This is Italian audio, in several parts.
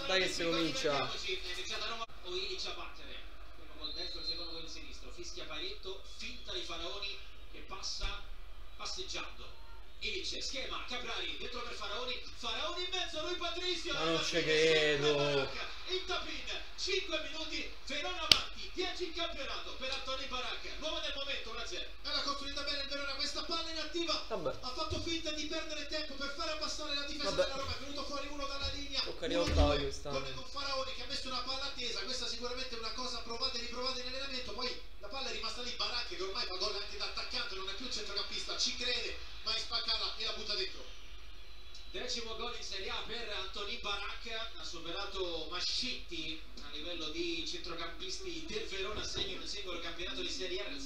Dai che si comincia. O Ilic a battere, primo col destro, il secondo con il sinistro, fischia Pairetto, finta di Faraoni che passa passeggiando. Ilic, schema, Caprari, dentro per Faraoni, Faraoni in mezzo, Rui Patricio. Ma non ci credo. In tapin, 5 minuti, Verona avanti, 10 in campionato per Anthony Barak, nuovo del momento, 1-0. Era costruita bene il Verona, questa palla inattiva, ha fatto finta di perdere tempo per fare abbassare la difesa della Roma, è venuto fuori uno dalla linea, con Faraoni che ha messo una palla attesa, questa sicuramente è una cosa provata e riprovata in allenamento, poi la palla è rimasta lì, Barak che ormai fa gol anche da attaccante, non è più centrocampista, ci crede, ma è spaccata e la butta dentro. 10° gol in Serie A per Anthony Barak, ha superato Mascitti a livello di centrocampisti del Verona, segna un singolo campionato di Serie A nel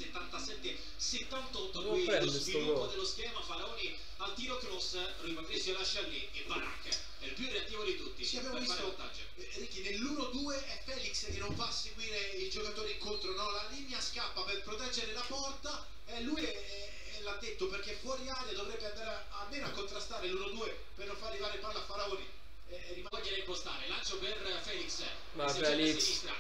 77-78, qui lo sviluppo dello schema, Faraoni al tiro cross, Rui Patricio lascia lì e Barak è il più reattivo di tutti. Sì, abbiamo visto, Ricky, nell'1-2 è Felix che non va a seguire il giocatore incontro, no? La linea scappa per proteggere la porta e lui l'ha detto perché fuori aria dovrebbe andare almeno a contrastare l'1-2 per non far arrivare palla a Faraoni e rimanere a impostare, lancio per Felix, ma Felix a sinistra,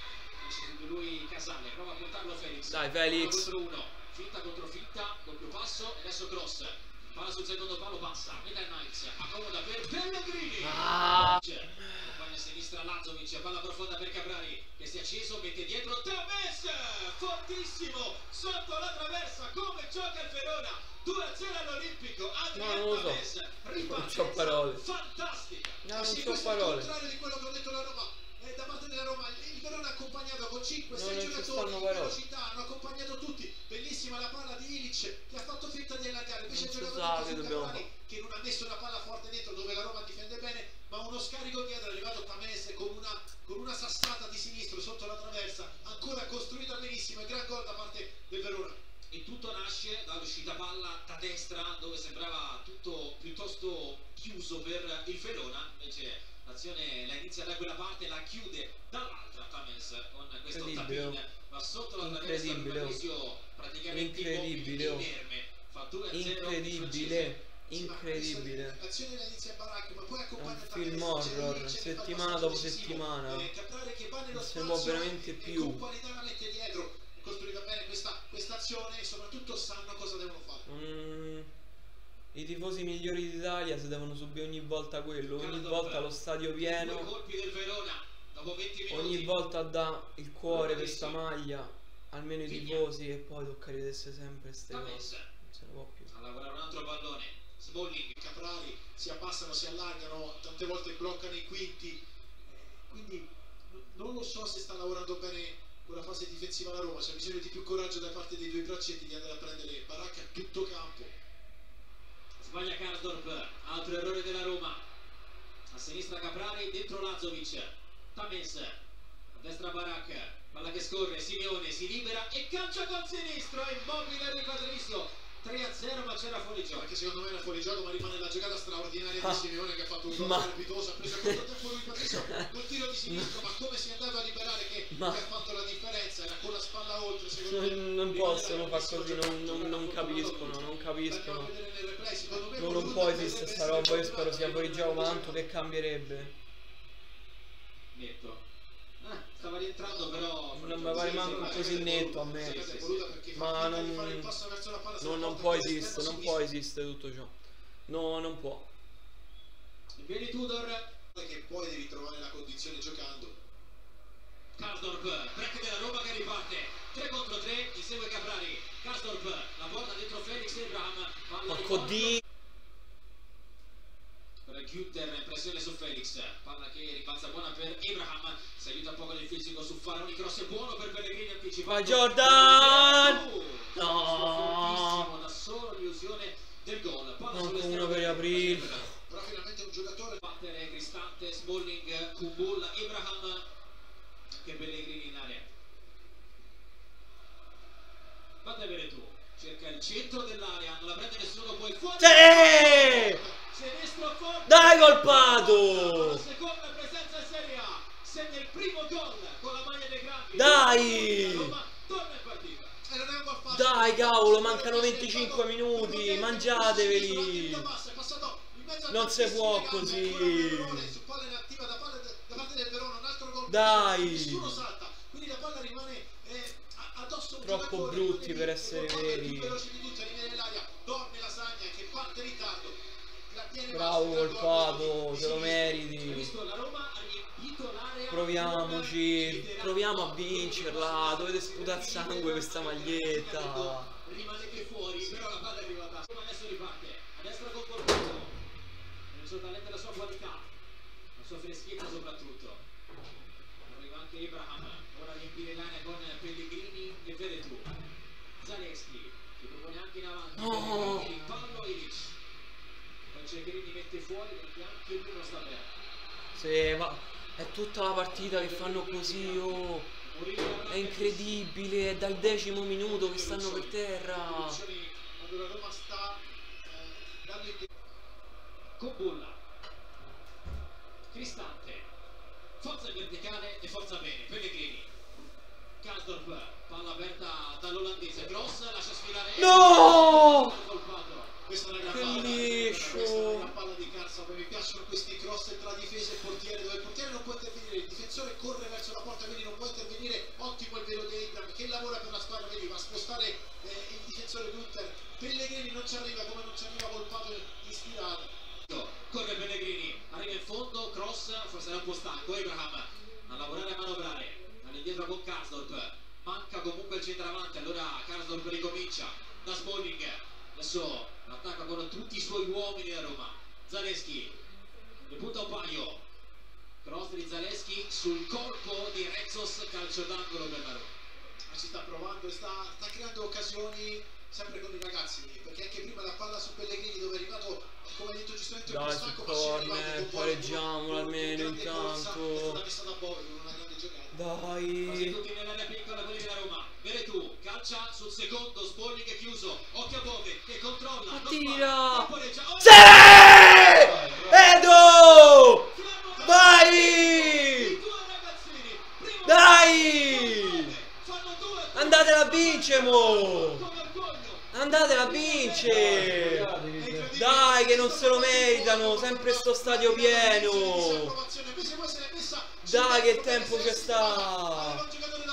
lui Casale, prova a puntarlo Felix, dai Felix, 1 contro 1, finta contro finta, doppio passo, adesso cross, palla sul secondo palo, passa, Midland Knights, accomoda per Pellegrini, compagna a sinistra Lazovic, palla profonda per Caprari che si è acceso, mette dietro Tames, fortissimo, sotto la traversa, come gioca il Verona, 2-0 all'Olimpico, Adriano Tames, ripartenza fantastica, non c'ho parole, al contrario di quello che ho detto la Roma, da parte della Roma, il Verona ha accompagnato con 5-6 giocatori in velocità, hanno accompagnato tutti, bellissima la palla di Ilic che ha fatto finta di allargare, invece ha giocato su Caprari che non ha messo una palla forte dentro dove la Roma difende bene, ma uno scarico dietro, è arrivato Tames con una sassata di sinistro sotto la traversa, ancora costruita benissimo, e gran gol da parte del Verona. E tutto nasce dall'uscita palla da destra dove sembrava tutto piuttosto chiuso per il Verona, invece l'azione la inizia da quella parte, la chiude dall'altra Tames con questo tapin, va sotto la traversa, Patricio praticamente inerme, fa 2-0, incredibile, l'azione la inizia Barak, ma poi accompagna un film horror, settimana dopo settimana, non se ne può veramente più. Qualità mette dietro, costruita bene questa azione e soprattutto sanno cosa devono fare. I tifosi migliori d'Italia si devono subire ogni volta quello, ogni volta lo stadio pieno, ogni volta dà il cuore per sta maglia, almeno i tifosi, e poi tocca rivedersi sempre ste cose, non se ne può più. A lavorare un altro pallone, Smalling, Caprari si abbassano, si allargano, tante volte bloccano i quinti, quindi non lo so se sta lavorando bene con la fase difensiva la Roma, c'è bisogno di più coraggio da parte dei due braccetti di andare a prendere Barak a tutto campo. Sbaglia Karsdorp, altro errore della Roma, a sinistra Caprari, dentro Lazovic, Tames, a destra Barak, palla che scorre, Simeone si libera e calcia col sinistro, è immobile Rui Patricio, 3-0, ma c'era fuorigioco. Anche secondo me era fuorigioco, ma rimane la giocata straordinaria di Simeone che ha fatto un gol strepitoso, ha preso il tempo Rui Patricio col tiro di sinistro, ma come si è andato a liberare che ha fatto la differenza, era con la spalla oltre, secondo me. Non possono far così, non capiscono, non può esistere sta roba, io spero sia fuorigioco, ma tanto che cambierebbe. Netto. Stava rientrando, però non mi pare manco così netto a me, ma non può esistere tutto ciò, no, non può. Vieni Tudor, che poi devi trovare la condizione giocando. Karsdorp, break della Roma che riparte, 3 contro 3, insegue Caprari, Karsdorp, la porta dentro Felix Abraham, porco di... per Günther, pressione su Felix, palla che ribalza buona per Abraham, si aiuta un po' con il fisico su Faraoni, cross è buono per Pellegrini anticipato. Vai Jordan! No! Da solo l'illusione del gol. Manco uno per aprirlo. Però finalmente un giocatore battere Cristante, Smalling, Kumbul, Abraham, che Pellegrini in area. Vatti a vedere tu, cerca il centro dell'area, non la prende nessuno, poi fuori. Sinistro forte. Dai colpato! La seconda presenza in Serie A, segna il primo gol con la maglia dei grandi. Dai! Roma torna in partita. Dai cavolo, mancano 25 minuti, mangiateveli! Non si può così! Dai! Nessuno salta, quindi la palla rimane addosso a un Troppo giocatore, brutti per essere veri. più veloce di tutti, arriva nell'aria, dorme Lasagna che parte in ritardo. Bravo Volpato, te lo meriti. Proviamoci, proviamo a vincerla. Dovete sputare sangue questa maglietta. Rimane che fuori, però la palla è arrivata. Adesso riparte, a destra con Volpato. Il suo talento e la sua qualità, la sua freschezza soprattutto. Arriva anche Abraham, ora a riempire l'area con Pellegrini e Veretù. Zaleschi, che propone anche in avanti. Il fallo Ilic. Pellegrini mette fuori perché anche lui non sta bene. Sì, ma è tutta la partita che fanno così, oh. È incredibile, è dal 10° minuto che stanno per terra. Quando la Roma sta dando il Kumbulla, Cristante, forza in verticale e forza bene, Pellegrini, Karsdorp, palla aperta dall'olandese, Gross lascia sfilare. No! Questa è una gran che palla, liscio. questa è una gran palla di Karsdorp. Mi piacciono questi cross tra difesa e portiere, dove il portiere non può intervenire, il difensore corre verso la porta, quindi non può intervenire. Ottimo il velo di Abraham che lavora per la squadra, vedi, va a spostare il difensore Gunther. Pellegrini non ci arriva come non ci arriva Volpato ispirato. Corre Pellegrini, arriva in fondo, cross, forse era un po' stanco Abraham a lavorare e a manovrare all'indietro con Karsdorp, manca comunque il centravanti, allora Karsdorp ricomincia da Smalling, adesso attacca con tutti i suoi uomini a Roma. Zaleschi ne punta un paio, cross di Zaleschi sul colpo di Rezzos, calcio d'angolo per la Roma. Si sta provando e sta creando occasioni sempre con i ragazzi, perché anche prima la palla su Pellegrini dove è arrivato, come hai detto giustamente, un po' Dai, stanco, su ma si è arrivato corner, pareggiamolo almeno intanto. è stata messa da Bove con una grande giocata. Dai. Quasi tutti nell'area piccola quelli della Roma. Veretù calcia sul secondo, Smalling è chiuso, occhio a Bove che controlla, Ma non tira! oh, sì! Edo! Vai! Dai! Andatela a vincere, mo! Andatela a vincere! Dai, che non se lo meritano! Sempre sto stadio pieno! Dai, che tempo c'è sta!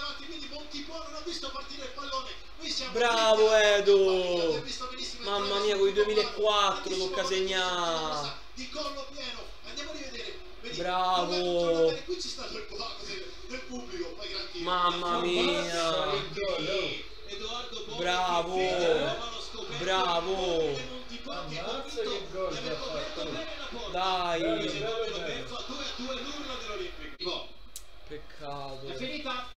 Bravo Edo! Mamma mia, con i 2004 tocca segnare! Bravo! Mamma mia! Bravo! Bravo! Dai! Peccato!